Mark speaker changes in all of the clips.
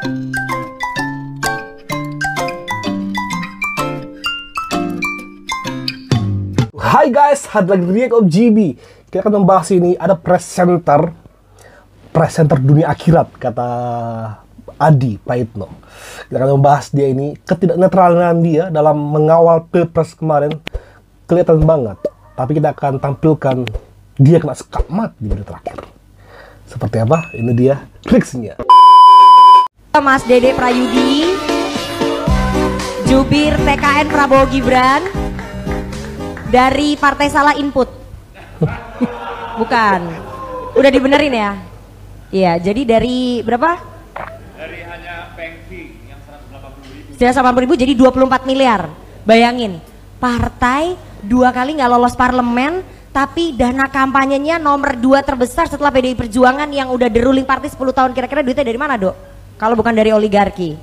Speaker 1: Hai guys, ada lagi React of GB. Kita akan membahas ini, ada presenter dunia akhirat, kata Adi Praitno. Kita akan membahas dia ini, ketidaknetralan dia dalam mengawal Pilpres kemarin kelihatan banget. Tapi kita akan tampilkan dia kena skakmat di video terakhir. Seperti apa? Ini dia triksnya.
Speaker 2: Mas Dede Prayudi, jubir TKN Prabowo Gibran dari Partai Salah Input. Bukan, udah dibenerin ya? Iya, jadi dari berapa?
Speaker 3: Dari hanya Pengki yang 180.000.
Speaker 2: 180.000 jadi 24 miliar. Bayangin, partai 2 kali nggak lolos parlemen, tapi dana kampanyenya nomor 2 terbesar setelah PDI Perjuangan yang udah the ruling party 10 tahun. Kira-kira duitnya dari mana, Dok? Kalau bukan dari oligarki.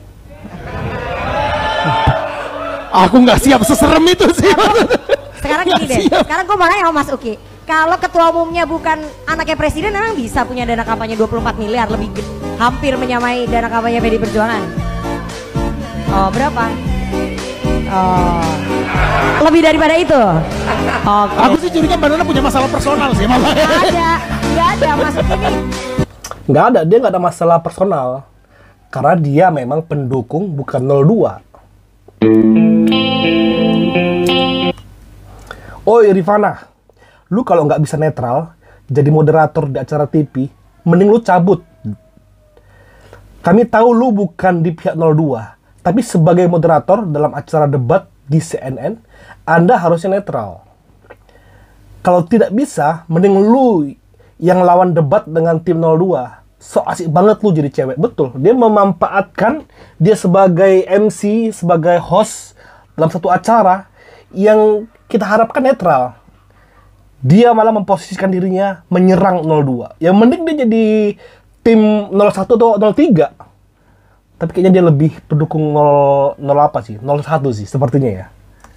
Speaker 4: Aku nggak siap seserem itu sih.
Speaker 2: Sekarang gini deh, sekarang gue mau nanya sama Mas Uki. Kalau ketua umumnya bukan anaknya presiden, emang bisa punya dana kampanye 24 miliar, lebih hampir menyamai dana kampanye PDI Perjuangan. Oh, berapa? Oh, lebih daripada itu. Oke.
Speaker 4: Aku sih curiga Mbak Nana punya masalah personal sih, Mama.
Speaker 2: Nggak ada Mas Uki ini.
Speaker 1: Nggak ada, dia nggak ada masalah personal. Karena dia memang pendukung, bukan 02. Oh Rifana, lu kalau nggak bisa netral, jadi moderator di acara TV, mending lu cabut. Kami tahu lu bukan di pihak 02, tapi sebagai moderator dalam acara debat di CNN, Anda harusnya netral. Kalau tidak bisa, mending lu yang lawan debat dengan tim 02. So asik banget lu jadi cewek. Betul, dia memanfaatkan dia sebagai MC, sebagai host dalam satu acara yang kita harapkan netral. Dia malah memposisikan dirinya menyerang 02. Yang mending dia jadi tim 01 atau 03. Tapi kayaknya dia lebih pendukung 0 apa sih? 01 sih sepertinya ya.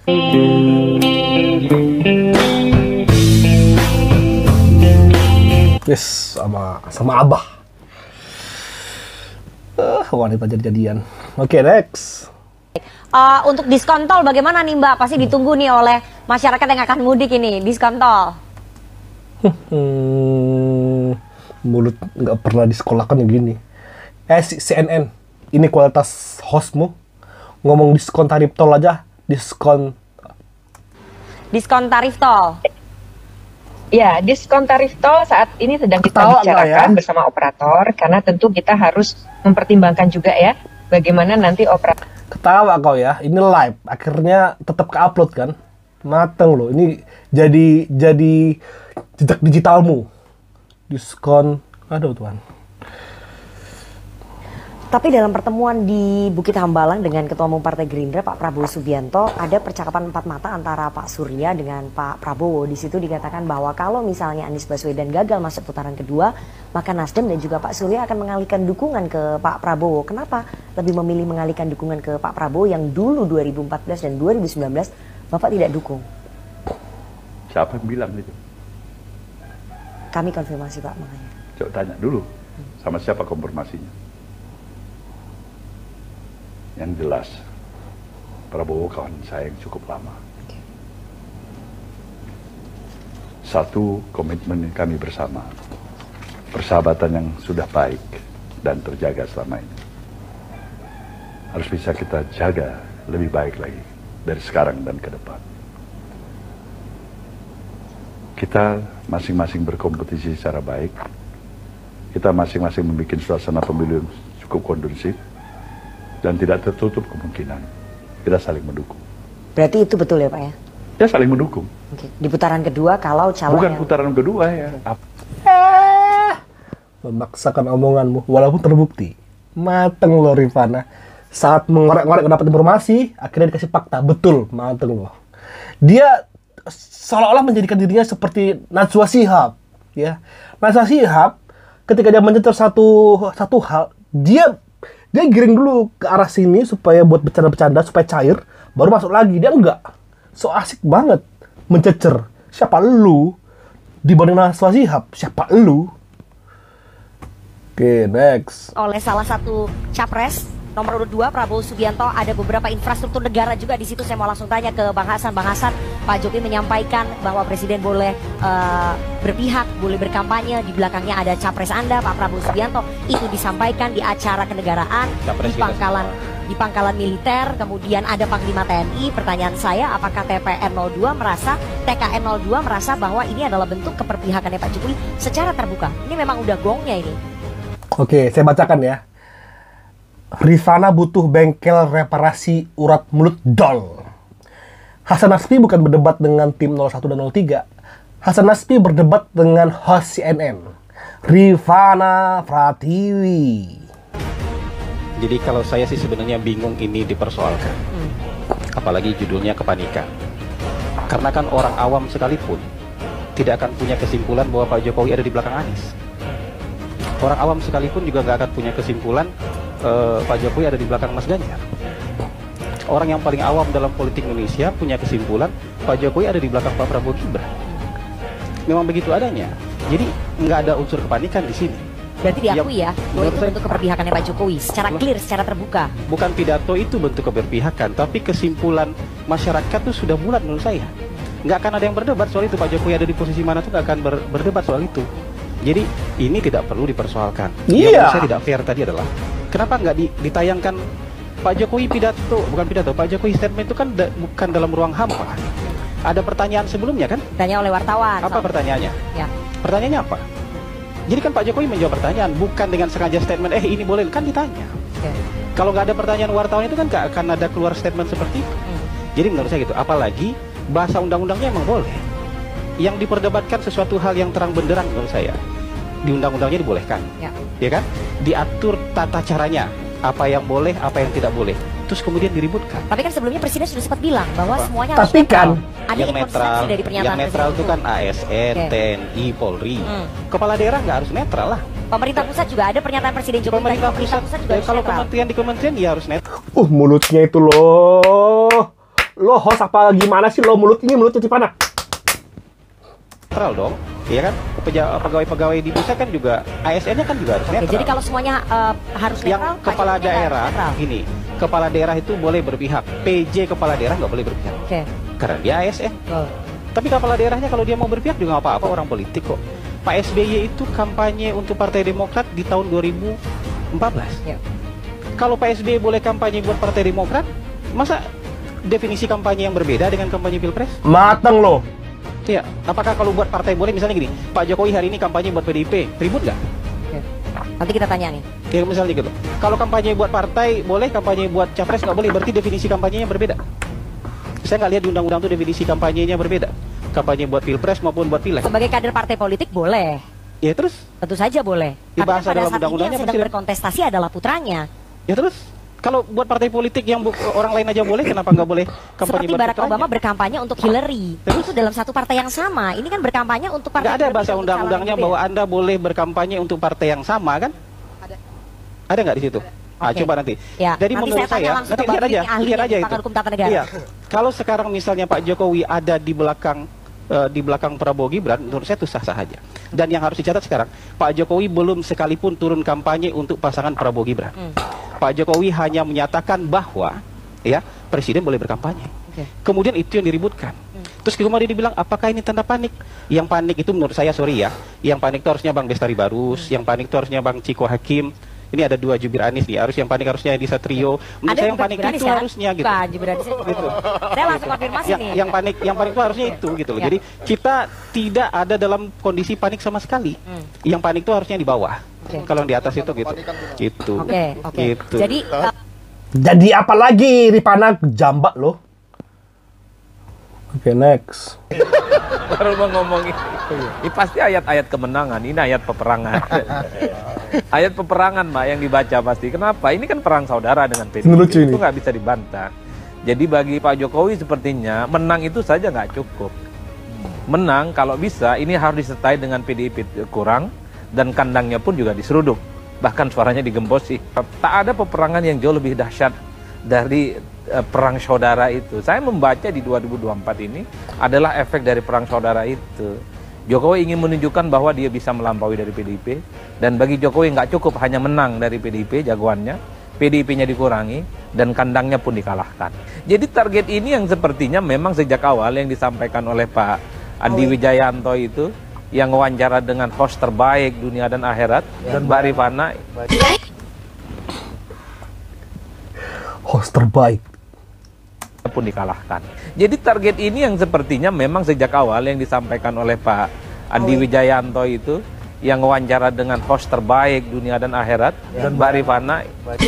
Speaker 1: Yes, sama Abah. Wanita jadi-jadian. Oke, next.
Speaker 2: Untuk diskon tol bagaimana nih Mbak? Pasti ditunggu nih oleh masyarakat yang akan mudik ini, diskon tol.
Speaker 1: Mulut nggak pernah disekolahkan yang gini. CNN, ini kualitas hostmu. Ngomong diskon tarif tol aja, diskon
Speaker 2: tarif tol.
Speaker 5: Ya, diskon tarif tol saat ini sedang kita
Speaker 1: Ketawa
Speaker 5: bicarakan
Speaker 1: ya?
Speaker 5: bersama operator, karena tentu kita harus mempertimbangkan juga ya bagaimana nanti operator.
Speaker 1: Ketawa kau ya, ini live, akhirnya tetap ke-upload kan? Mateng loh, ini jadi jejak digitalmu. Diskon, aduh Tuhan.
Speaker 2: Tapi dalam pertemuan di Bukit Hambalang dengan Ketua Umum Partai Gerindra Pak Prabowo Subianto, ada percakapan empat mata antara Pak Surya dengan Pak Prabowo. Di situ dikatakan bahwa kalau misalnya Anies Baswedan gagal masuk putaran kedua, maka Nasdem dan juga Pak Surya akan mengalihkan dukungan ke Pak Prabowo. Kenapa lebih memilih mengalihkan dukungan ke Pak Prabowo yang dulu 2014 dan 2019 Bapak tidak dukung?
Speaker 3: Siapa yang bilang itu?
Speaker 2: Kami konfirmasi Pak, makanya.
Speaker 3: Coba tanya dulu sama siapa konfirmasinya. Yang jelas, Prabowo kawan saya yang cukup lama. Satu, komitmen kami bersama. Persahabatan yang sudah baik dan terjaga selama ini. Harus bisa kita jaga lebih baik lagi dari sekarang dan ke depan. Kita masing-masing berkompetisi secara baik. Kita masing-masing membuat suasana pemilu yang cukup kondusif. Dan tidak tertutup kemungkinan kita saling mendukung.
Speaker 2: Berarti itu betul ya Pak ya?
Speaker 3: Ya saling mendukung.
Speaker 2: Oke. Di putaran kedua kalau calon
Speaker 3: Bukan
Speaker 2: yang...
Speaker 3: putaran kedua ya.
Speaker 1: Memaksakan omonganmu, walaupun terbukti. Mateng loh Rifana. Saat mengorek-ngorek dapat informasi, akhirnya dikasih fakta. Betul, mateng loh. Dia seolah-olah menjadikan dirinya seperti Najwa Shihab. Ya. Najwa Shihab, ketika dia mencetar satu hal, dia giring dulu ke arah sini supaya buat bercanda-bercanda, supaya cair, baru masuk lagi. Dia enggak. So asik banget mencecer. Siapa lu? Dibanding Najwa Shihab, siapa lu? Oke, next.
Speaker 2: Oleh salah satu capres nomor urut 2 Prabowo Subianto, ada beberapa infrastruktur negara juga di situ. Saya mau langsung tanya ke Bang Hasan. Bang Hasan, Pak Jokowi menyampaikan bahwa Presiden boleh berpihak, boleh berkampanye. Di belakangnya ada capres Anda, Pak Prabowo Subianto. Itu disampaikan di acara kenegaraan di pangkalan militer. Kemudian ada Panglima TNI. Pertanyaan saya, apakah TKN 02 merasa bahwa ini adalah bentuk keperpihakannya Pak Jokowi secara terbuka? Ini memang udah gongnya ini.
Speaker 1: Oke, saya bacakan ya. Rifana butuh bengkel reparasi urat mulut dol. Hasan Nasbi bukan berdebat dengan tim 01 dan 03. Hasan Nasbi berdebat dengan host CNN, Rifana Pratiwi.
Speaker 6: Jadi kalau saya sih sebenarnya bingung ini dipersoalkan. Apalagi judulnya kepanikan. Karena kan orang awam sekalipun tidak akan punya kesimpulan bahwa Pak Jokowi ada di belakang Anies. Orang awam sekalipun juga nggak akan punya kesimpulan Pak Jokowi ada di belakang Mas Ganjar. Orang yang paling awam dalam politik Indonesia punya kesimpulan Pak Jokowi ada di belakang Pak Prabowo Gibran. Memang begitu adanya. Jadi nggak ada unsur kepanikan di sini.
Speaker 2: Berarti diakui ya, bahwa itu bentuk keperpihakannya Pak Jokowi secara clear, secara terbuka.
Speaker 6: Bukan pidato itu bentuk keberpihakan, tapi kesimpulan masyarakat itu sudah bulat menurut saya. Nggak akan ada yang berdebat soal itu. Pak Jokowi ada di posisi mana tuh nggak akan berdebat soal itu. Jadi ini tidak perlu dipersoalkan. Yang menurut saya tidak fair tadi adalah kenapa nggak ditayangkan Pak Jokowi Pak Jokowi statement itu kan bukan dalam ruang hampa. Ada pertanyaan sebelumnya kan?
Speaker 2: Tanya oleh wartawan.
Speaker 6: Apa pertanyaannya?
Speaker 2: Ya.
Speaker 6: Pertanyaannya apa? Jadi kan Pak Jokowi menjawab pertanyaan, bukan dengan sengaja statement, ini boleh, kan ditanya.
Speaker 2: Okay.
Speaker 6: Kalau nggak ada pertanyaan wartawan itu kan nggak akan ada keluar statement seperti itu. Jadi menurut saya gitu, apalagi bahasa undang-undangnya emang boleh. Yang diperdebatkan sesuatu hal yang terang benderang menurut saya. Di undang-undangnya dibolehkan, ya kan? Diatur tata caranya, apa yang boleh, apa yang tidak boleh. Terus kemudian diributkan.
Speaker 2: Tapi kan sebelumnya Presiden sudah sempat bilang bahwa semuanya
Speaker 1: harus netral.
Speaker 2: Ada
Speaker 6: yang netral,
Speaker 2: dari pernyataan
Speaker 6: yang netral itu kan ASN, TNI, Polri. Kepala daerah nggak harus netral lah.
Speaker 2: Pemerintah pusat juga ada pernyataan Presiden Jokowi.
Speaker 6: Pemerintah pusat juga
Speaker 2: harus
Speaker 6: kalau
Speaker 2: netral.
Speaker 6: kementerian di kementerian ya harus netral.
Speaker 1: Mulutnya itu loh. Lo host apa gimana sih lo mulutnya Cipana?
Speaker 6: Netral dong, iya kan? Pegawai-pegawai di pusat kan juga ASN-nya kan juga harus netral.
Speaker 2: Jadi kalau semuanya harus netral,
Speaker 6: yang kepala daerah gini, kepala daerah itu boleh berpihak, PJ kepala daerah nggak boleh berpihak. Karena dia ASN. Tapi kepala daerahnya kalau dia mau berpihak juga nggak apa-apa, orang politik kok. Pak SBY itu kampanye untuk Partai Demokrat di tahun 2014. Kalau Pak SBY boleh kampanye buat Partai Demokrat, masa definisi kampanye yang berbeda dengan kampanye Pilpres?
Speaker 1: Mateng loh.
Speaker 6: Iya, apakah kalau buat partai boleh, misalnya gini, Pak Jokowi hari ini kampanye buat PDIP, ribut nggak?
Speaker 2: Nanti kita tanya nih.
Speaker 6: Ya misalnya gitu. Kalau kampanye buat partai boleh, kampanye buat capres nggak boleh, berarti definisi kampanyenya berbeda. Saya nggak lihat di undang-undang itu definisi kampanyenya berbeda. Kampanye buat Pilpres maupun buat Pileg.
Speaker 2: Sebagai kader partai politik boleh.
Speaker 6: Ya terus?
Speaker 2: Tentu saja boleh.
Speaker 6: Dibahas
Speaker 2: pada
Speaker 6: dalam
Speaker 2: saat ini yang
Speaker 6: undang-undangnya
Speaker 2: sedang berkontestasi adalah putranya.
Speaker 6: Ya terus? Kalau buat partai politik yang orang lain aja boleh, kenapa nggak boleh kampanye
Speaker 2: seperti
Speaker 6: buat
Speaker 2: Barack
Speaker 6: putranya?
Speaker 2: Obama berkampanye untuk Hillary. Itu dalam satu partai yang sama. Ini kan berkampanye untuk partai.
Speaker 6: Nggak ada bahasa undang-undangnya bahwa Anda boleh berkampanye untuk partai yang sama kan? Ada nggak di situ? Coba nanti.
Speaker 2: Ya,
Speaker 6: Jadi
Speaker 2: nanti
Speaker 6: menurut saya, nanti lihat aja itu.
Speaker 2: Hukum tata negara.
Speaker 6: Iya. Kalau sekarang misalnya Pak Jokowi ada di belakang Prabowo Gibran, menurut saya itu sah-sah aja. Dan yang harus dicatat sekarang, Pak Jokowi belum sekalipun turun kampanye untuk pasangan Prabowo Gibran. Pak Jokowi hanya menyatakan bahwa ya Presiden boleh berkampanye. Kemudian itu yang diributkan. Terus kemudian dibilang apakah ini tanda panik? Yang panik itu menurut saya sorry ya, yang panik itu harusnya Bang Bestari Barus, yang panik itu harusnya Bang Ciko Hakim. Ini ada dua jubir Anies nih, yang panik harusnya Edi Satrio. Menurut saya yang panik itu harusnya gitu.
Speaker 2: Jubir Anies gitu. Saya langsung konfirmasi nih.
Speaker 6: Yang panik itu harusnya itu gitu loh. Jadi kita tidak ada dalam kondisi panik sama sekali. Yang panik itu harusnya di bawah. Kalau yang di atas itu gitu. Gitu.
Speaker 2: Oke.
Speaker 6: Gitu.
Speaker 1: Jadi apa lagi Rifana jambak loh. Oke, next.
Speaker 7: Baru mau ngomongin. Ini pasti ayat-ayat kemenangan, ini ayat peperangan. Ayat peperangan, Mbak, yang dibaca pasti. Kenapa? Ini kan perang saudara dengan PDIP. Itu nggak bisa dibantah. Jadi bagi Pak Jokowi sepertinya menang itu saja nggak cukup. Menang kalau bisa ini harus disertai dengan PDIP kurang dan kandangnya pun juga diseruduk. Bahkan suaranya digembosi. Tak ada peperangan yang jauh lebih dahsyat dari perang saudara itu. Saya membaca di 2024 ini adalah efek dari perang saudara itu. Jokowi ingin menunjukkan bahwa dia bisa melampaui dari PDIP, dan bagi Jokowi nggak cukup hanya menang dari PDIP jagoannya, PDIP-nya dikurangi dan kandangnya pun dikalahkan. Jadi target ini yang sepertinya memang sejak awal yang disampaikan oleh Pak Andi Wijayanto itu, yang wawancara dengan host terbaik dunia dan akhirat, dan Mbak Rifana.
Speaker 1: Host terbaik
Speaker 7: pun dikalahkan. Jadi target ini yang sepertinya memang sejak awal yang disampaikan oleh Pak Andi Wijayanto itu, yang wawancara dengan host terbaik dunia dan akhirat, dan Mbak Rifana.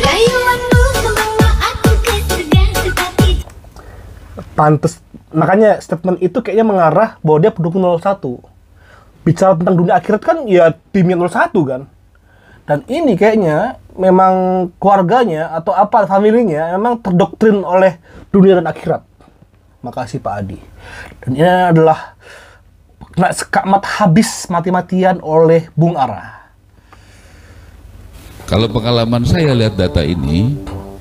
Speaker 1: Pantes, makanya statement itu kayaknya mengarah bahwa dia pendukung 01. Bicara tentang dunia akhirat kan ya timnya 01 kan. Dan ini kayaknya memang keluarganya atau apa familinya memang terdoktrin oleh dunia dan akhirat. Makasih Pak Adi. Dan ini adalah kena sekamat habis mati-matian oleh Bung Ara.
Speaker 8: Kalau pengalaman saya lihat data ini,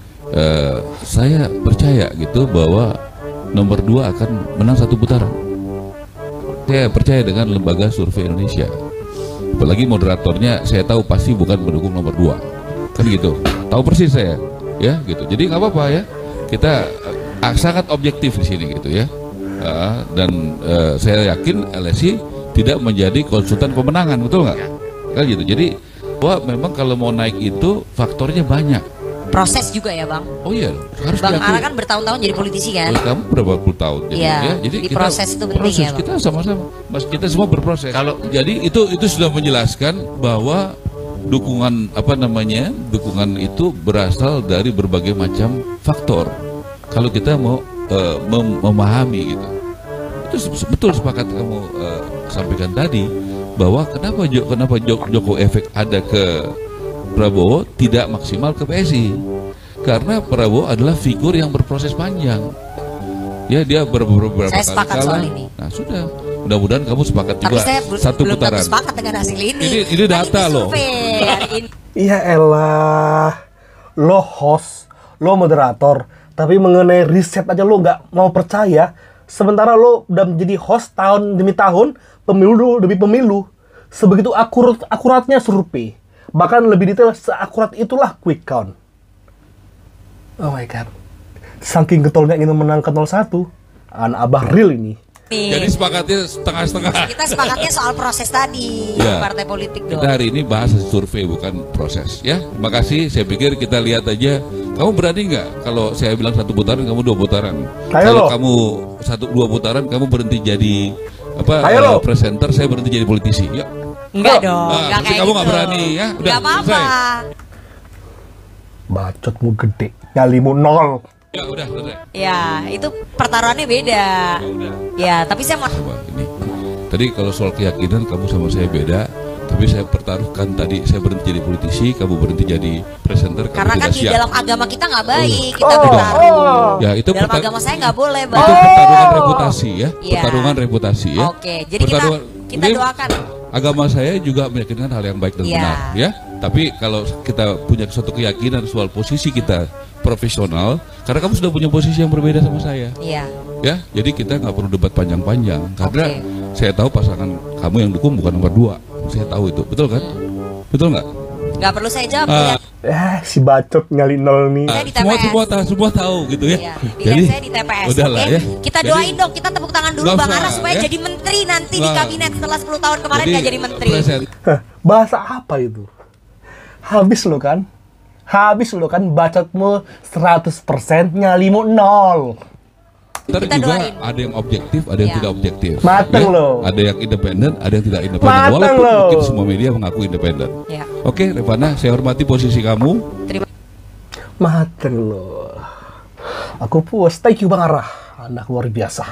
Speaker 8: saya percaya gitu bahwa nomor 2 akan menang 1 putaran. Saya percaya dengan lembaga survei Indonesia. Apalagi moderatornya saya tahu pasti bukan pendukung nomor 2. Kan gitu. Tahu persis saya, ya gitu. Jadi nggak apa-apa ya. Kita sangat objektif di sini gitu ya. Dan saya yakin LSI tidak menjadi konsultan pemenangan, betul nggak? Kan gitu. Jadi bahwa memang kalau mau naik itu faktornya banyak.
Speaker 2: Proses juga ya Bang.
Speaker 8: Oh iya, harus
Speaker 2: Bang
Speaker 8: diakui.
Speaker 2: Ara kan bertahun-tahun jadi politisi kan.
Speaker 8: Kamu berapa puluh tahun?
Speaker 2: Iya.
Speaker 8: Ya? Jadi
Speaker 2: Di
Speaker 8: kita
Speaker 2: proses itu penting ya, Bang.
Speaker 8: Kita sama-sama, Mas, kita semua berproses. Kalau jadi itu sudah menjelaskan bahwa dukungan dukungan itu berasal dari berbagai macam faktor. Kalau kita mau memahami gitu, itu betul sepakat kamu sampaikan tadi bahwa kenapa Jokowi efek ada ke Prabowo tidak maksimal ke PSI, karena Prabowo adalah figur yang berproses panjang. Ya dia beberapa kali kalah. Nah sudah, mudah-mudahan kamu sepakat juga.
Speaker 2: Tapi saya belum tentu sepakat dengan hasil ini.
Speaker 8: Ini data loh.
Speaker 1: Iya elah, lo host, lo moderator, tapi mengenai riset aja lo nggak mau percaya. Sementara lo udah menjadi host tahun demi tahun, pemilu demi pemilu, sebegitu akuratnya survei. Bahkan lebih detail, seakurat itulah quick count. Oh my god. Saking getolnya ingin menangkan 01. Anak abah real ini.
Speaker 8: Jadi sepakatnya setengah-setengah.
Speaker 2: Kita sepakatnya soal proses tadi, ya, partai politik dong.
Speaker 8: Kita hari ini bahas survei bukan proses ya. Terima kasih, saya pikir kita lihat aja. Kamu berani nggak kalau saya bilang 1 putaran, kamu 2 putaran? Kalau kamu 1-2 putaran, kamu berhenti jadi presenter, saya berhenti jadi politisi. Ya.
Speaker 2: Enggak dong, enggak kayak
Speaker 8: kamu
Speaker 2: gitu.
Speaker 8: Nggak berani ya, udah
Speaker 2: nggak apa-apa.
Speaker 1: Bacotmu gede, nyalimu 0.
Speaker 8: Ya udah selesai.
Speaker 2: Ya, itu pertaruhannya beda. Ya, tapi saya mau
Speaker 8: ini. Tadi kalau soal keyakinan kamu sama saya beda, tapi saya pertaruhkan tadi saya berhenti jadi politisi, kamu berhenti jadi presenter.
Speaker 2: Karena kan di dalam agama kita nggak baik, kita
Speaker 8: bertaruh.
Speaker 2: bertaruh.
Speaker 8: Ya, itu
Speaker 2: dalam agama saya nggak boleh, Bang.
Speaker 8: Itu pertarungan reputasi ya,
Speaker 2: Ya.
Speaker 8: pertarungan reputasi ya.
Speaker 2: Oke, jadi kita doakan.
Speaker 8: Agama saya juga meyakinkan hal yang baik dan benar ya. Tapi kalau kita punya suatu keyakinan soal posisi kita profesional, karena kamu sudah punya posisi yang berbeda sama saya.
Speaker 2: Iya.
Speaker 8: Ya, jadi kita nggak perlu debat panjang-panjang karena saya tahu pasangan kamu yang dukung bukan nomor 2. Saya tahu itu, betul kan? Betul nggak?
Speaker 2: Nggak perlu saya jawab.
Speaker 1: Si bacot nyali 0 nih.
Speaker 2: Saya di TPS.
Speaker 8: Semua tahu gitu ya.
Speaker 2: Iya,
Speaker 8: jadi
Speaker 2: saya di TPS.
Speaker 8: Udahlah ya.
Speaker 2: Kita doain dong, kita tepuk tangan dulu Bang Ara supaya jadi menteri nanti di kabinet setelah 10 tahun kemarin nggak jadi menteri.
Speaker 1: Bahasa apa itu? Habis lo kan? Bacotmu 100%, nyalimu 0.
Speaker 8: Ntar juga ada yang objektif, ada yang tidak objektif.
Speaker 1: Mateng lo.
Speaker 8: Ada yang independen, ada yang tidak independen. Walaupun mungkin semua media mengaku independen.
Speaker 2: Ya.
Speaker 8: Oke, Rifana, saya hormati posisi kamu.
Speaker 1: Mateng lo. Aku puas. Thank you Bang Ara. Anak luar biasa.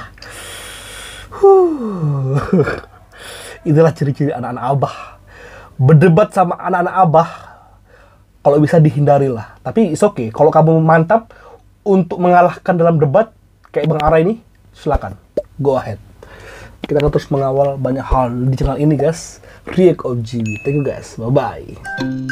Speaker 1: Itulah ciri-ciri anak-anak abah. Berdebat sama anak-anak abah, kalau bisa dihindarilah. Tapi it's okay. Kalau kamu mantap untuk mengalahkan dalam debat kayak Bang Ara ini, silakan, go ahead. Kita akan terus mengawal banyak hal di channel ini guys. React of GB. Thank you guys. Bye bye.